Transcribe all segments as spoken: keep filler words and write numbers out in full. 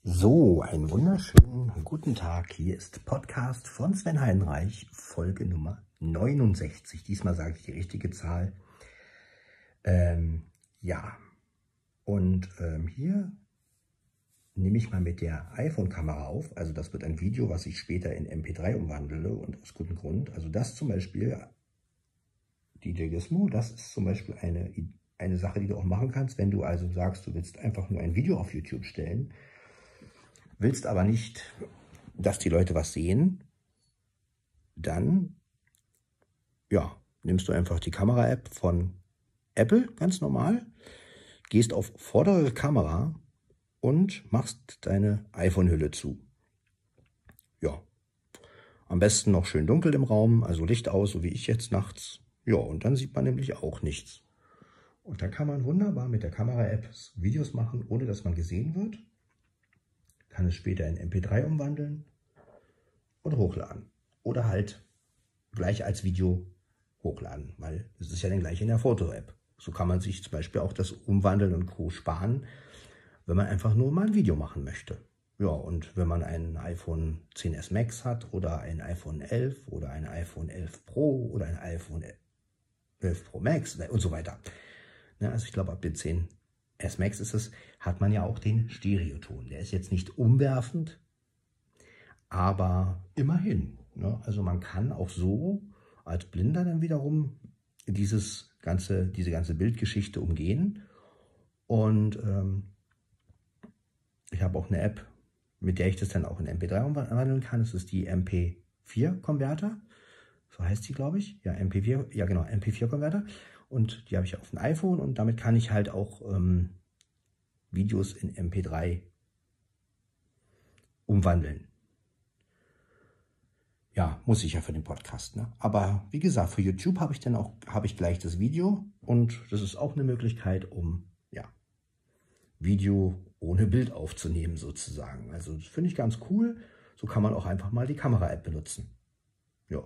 So, einen wunderschönen guten Tag. Hier ist Podcast von Sven Heidenreich, Folge Nummer neunundsechzig. Diesmal sage ich die richtige Zahl. Ähm, ja, und ähm, hier nehme ich mal mit der iPhone-Kamera auf. Also das wird ein Video, was ich später in M P drei umwandle und aus gutem Grund. Also das zum Beispiel, D J Gizmo, das ist zum Beispiel eine, eine Sache, die du auch machen kannst, wenn du also sagst, du willst einfach nur ein Video auf YouTube stellen, willst aber nicht, dass die Leute was sehen, dann ja, nimmst du einfach die Kamera-App von Apple, ganz normal, gehst auf vordere Kamera und machst deine iPhone-Hülle zu. Ja, am besten noch schön dunkel im Raum, also Licht aus, so wie ich jetzt nachts. Ja, und dann sieht man nämlich auch nichts. Und dann kann man wunderbar mit der Kamera-App Videos machen, ohne dass man gesehen wird. Kann es später in M P drei umwandeln und hochladen. Oder halt gleich als Video hochladen, weil es ist ja dann gleich in der Foto-App. So kann man sich zum Beispiel auch das Umwandeln und Co. sparen, wenn man einfach nur mal ein Video machen möchte. Ja, und wenn man ein iPhone X S Max hat oder ein iPhone elf oder ein iPhone elf Pro oder ein iPhone elf Pro Max und so weiter. Ja, also ich glaube, ab dem X S Max ist es, hat man ja auch den Stereoton. Der ist jetzt nicht umwerfend, aber immerhin. Ne? Also man kann auch so als Blinder dann wiederum dieses ganze, diese ganze Bildgeschichte umgehen. Und ähm, ich habe auch eine App, mit der ich das dann auch in M P drei umwandeln kann. Das ist die M P vier Konverter. So heißt die, glaube ich. Ja, M P vier, ja genau, M P vier Konverter. Und die habe ich auf dem iPhone und damit kann ich halt auch ähm, Videos in M P drei umwandeln. Ja, muss ich ja für den Podcast, ne? Aber wie gesagt, für YouTube habe ich dann auch habe ich gleich das Video und das ist auch eine Möglichkeit, um ja Video ohne Bild aufzunehmen sozusagen. Also das finde ich ganz cool. So kann man auch einfach mal die Kamera-App benutzen. Ja.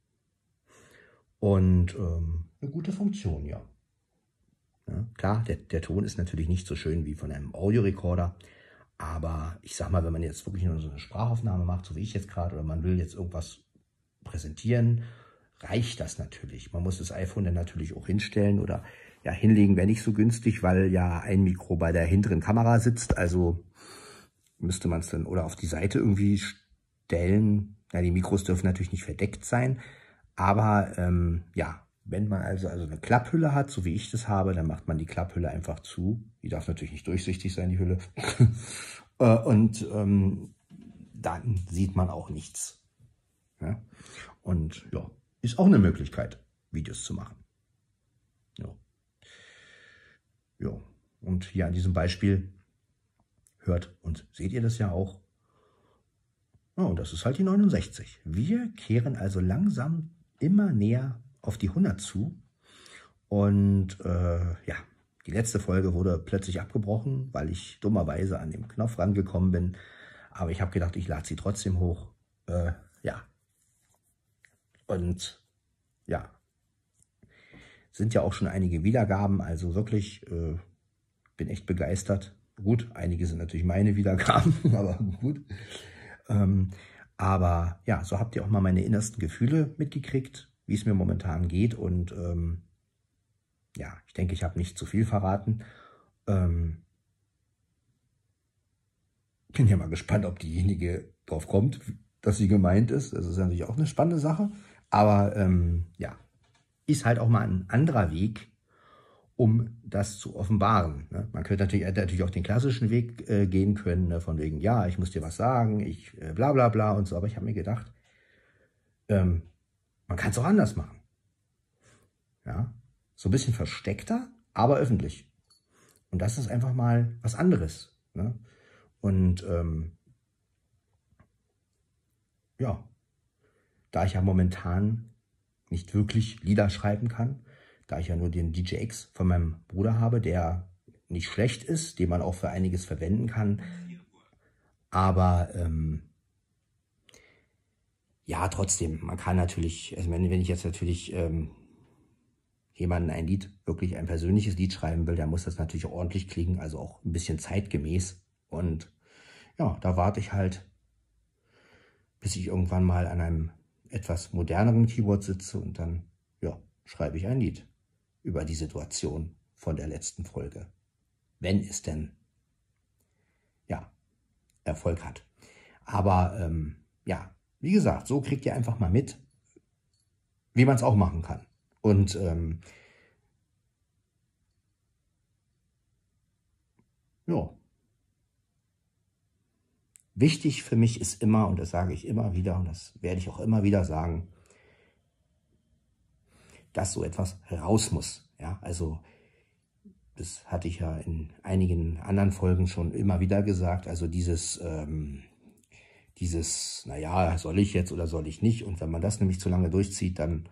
Und ähm, eine gute Funktion, ja. Ja, klar, der, der Ton ist natürlich nicht so schön wie von einem Audiorekorder, aber ich sag mal, wenn man jetzt wirklich nur so eine Sprachaufnahme macht, so wie ich jetzt gerade, oder man will jetzt irgendwas präsentieren, reicht das natürlich. Man muss das iPhone dann natürlich auch hinstellen oder ja, hinlegen wäre nicht so günstig, weil ja ein Mikro bei der hinteren Kamera sitzt, also müsste man es dann oder auf die Seite irgendwie stellen. Ja, die Mikros dürfen natürlich nicht verdeckt sein, aber ähm, ja, wenn man also, also eine Klapphülle hat, so wie ich das habe, dann macht man die Klapphülle einfach zu. Die darf natürlich nicht durchsichtig sein, die Hülle. Und ähm, dann sieht man auch nichts. Ja? Und ja, ist auch eine Möglichkeit, Videos zu machen. Ja. Ja. Und hier an diesem Beispiel hört und seht ihr das ja auch. Ja, und das ist halt die neunundsechzig. Wir kehren also langsam immer näher auf die hundert zu. Und äh, ja, die letzte Folge wurde plötzlich abgebrochen, weil ich dummerweise an den Knopf rangekommen bin. Aber ich habe gedacht, ich lade sie trotzdem hoch. Äh, ja. Und ja, sind ja auch schon einige Wiedergaben. Also wirklich, äh, bin echt begeistert. Gut, einige sind natürlich meine Wiedergaben, aber gut. Ähm, aber ja, so habt ihr auch mal meine innersten Gefühle mitgekriegt, wie es mir momentan geht. Und ähm, ja, ich denke, ich habe nicht zu viel verraten. Ähm, bin ja mal gespannt, ob diejenige drauf kommt, dass sie gemeint ist. Das ist natürlich auch eine spannende Sache. Aber ähm, ja, ist halt auch mal ein anderer Weg, um das zu offenbaren. Ne? Man könnte natürlich, natürlich auch den klassischen Weg äh, gehen können, ne? Von wegen, ja, ich muss dir was sagen, ich äh, bla bla bla und so. Aber ich habe mir gedacht, ähm, man kann es auch anders machen. Ja, so ein bisschen versteckter, aber öffentlich. Und das ist einfach mal was anderes. Ne? Und ähm, ja, da ich ja momentan nicht wirklich Lieder schreiben kann, da ich ja nur den D J X von meinem Bruder habe, der nicht schlecht ist, den man auch für einiges verwenden kann. Aber ähm, ja, trotzdem, man kann natürlich, also wenn, wenn ich jetzt natürlich ähm, jemanden ein Lied, wirklich ein persönliches Lied schreiben will, dann muss das natürlich ordentlich klingen, also auch ein bisschen zeitgemäß. Und ja, da warte ich halt, bis ich irgendwann mal an einem etwas moderneren Keyboard sitze und dann, ja, schreibe ich ein Lied über die Situation von der letzten Folge. Wenn es denn, ja, Erfolg hat. Aber, ähm, ja, wie gesagt, so kriegt ihr einfach mal mit, wie man es auch machen kann. Und, ähm, ja, wichtig für mich ist immer, und das sage ich immer wieder, und das werde ich auch immer wieder sagen, dass so etwas raus muss. Ja, also das hatte ich ja in einigen anderen Folgen schon immer wieder gesagt. Also dieses, ähm, dieses, naja, soll ich jetzt oder soll ich nicht? Und wenn man das nämlich zu lange durchzieht, dann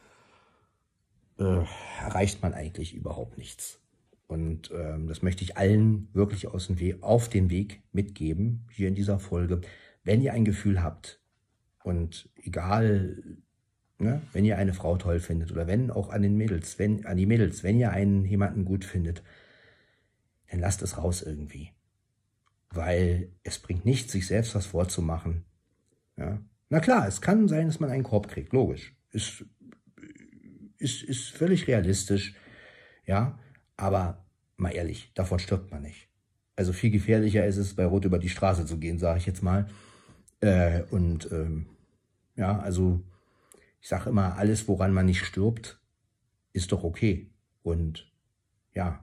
äh, erreicht man eigentlich überhaupt nichts. Und ähm, das möchte ich allen wirklich aus dem Weg, auf den Weg mitgeben, hier in dieser Folge. Wenn ihr ein Gefühl habt und egal, ne, wenn ihr eine Frau toll findet oder wenn auch an den Mädels, wenn an die Mädels, wenn ihr einen jemanden gut findet, dann lasst es raus irgendwie. Weil es bringt nichts, sich selbst was vorzumachen. Ja. Na klar, es kann sein, dass man einen Korb kriegt, logisch. Ist, ist, ist völlig realistisch, ja. Aber mal ehrlich, davon stirbt man nicht. Also viel gefährlicher ist es, bei Rot über die Straße zu gehen, sage ich jetzt mal. Äh, und ähm, ja, also ich sage immer, alles, woran man nicht stirbt, ist doch okay. Und ja,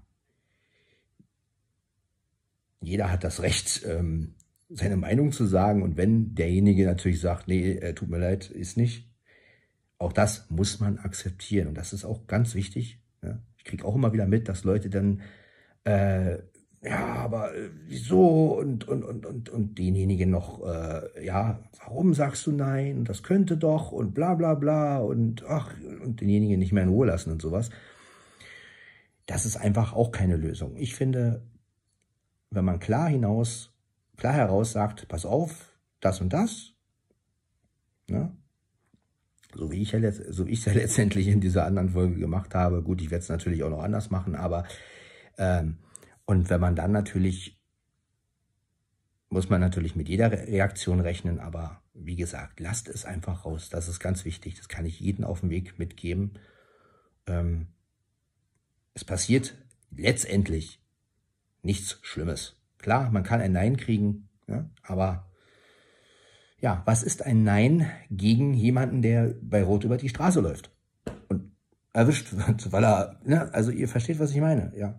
jeder hat das Recht, ähm, seine Meinung zu sagen. Und wenn derjenige natürlich sagt, nee, äh, tut mir leid, ist nicht, auch das muss man akzeptieren. Und das ist auch ganz wichtig. Ja? Ich kriege auch immer wieder mit, dass Leute dann, äh, ja, aber äh, wieso? Und, und, und, und, und denjenigen noch, äh, ja, warum sagst du nein? Das könnte doch und bla bla bla und ach, und denjenigen nicht mehr in Ruhe lassen und sowas. Das ist einfach auch keine Lösung. Ich finde, wenn man klar hinaus, klar heraus sagt, pass auf, das und das, ne? So wie ich ja letzt, so wie ich es ja letztendlich in dieser anderen Folge gemacht habe. Gut, ich werde es natürlich auch noch anders machen, aber ähm, und wenn man dann natürlich, muss man natürlich mit jeder Reaktion rechnen, aber wie gesagt, lasst es einfach raus. Das ist ganz wichtig. Das kann ich jedem auf dem Weg mitgeben. Ähm, es passiert letztendlich nichts Schlimmes. Klar, man kann ein Nein kriegen, ja, aber ja, was ist ein Nein gegen jemanden, der bei Rot über die Straße läuft und erwischt wird, weil er, ne, also ihr versteht, was ich meine, ja.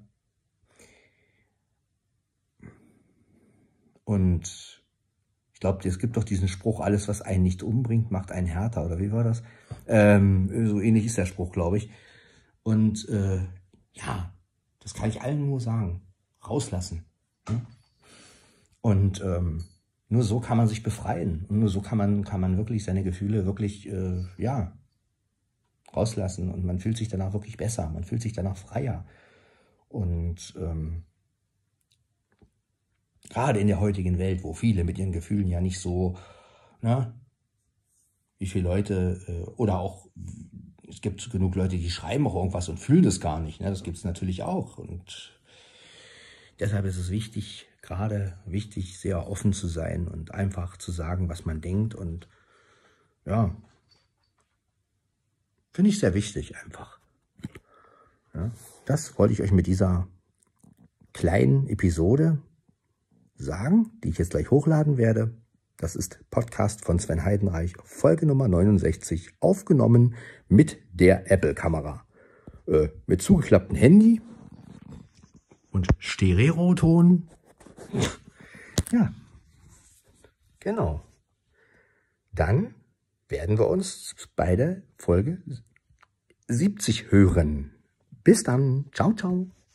Und ich glaube, es gibt doch diesen Spruch, alles, was einen nicht umbringt, macht einen härter, oder wie war das? Ähm, so ähnlich ist der Spruch, glaube ich. Und äh, ja, das kann ich allen nur sagen, rauslassen. Ne? Und ähm, nur so kann man sich befreien. Und nur so kann man, kann man wirklich seine Gefühle wirklich, äh, ja, rauslassen. Und man fühlt sich danach wirklich besser. Man fühlt sich danach freier. Und ähm, gerade in der heutigen Welt, wo viele mit ihren Gefühlen ja nicht so, na, wie viele Leute, äh, oder auch, es gibt genug Leute, die schreiben auch irgendwas und fühlen das gar nicht. Ne? Das gibt es natürlich auch. Und deshalb ist es wichtig, gerade wichtig, sehr offen zu sein und einfach zu sagen, was man denkt. Und ja, finde ich sehr wichtig einfach. Ja, das wollte ich euch mit dieser kleinen Episode sagen, die ich jetzt gleich hochladen werde. Das ist Podcast von Sven Heidenreich, Folge Nummer neunundsechzig, aufgenommen mit der Apple-Kamera. Äh, mit zugeklapptem Handy und Stereoton. Ja, genau. Dann werden wir uns bei der Folge siebzig hören. Bis dann. Ciao, ciao.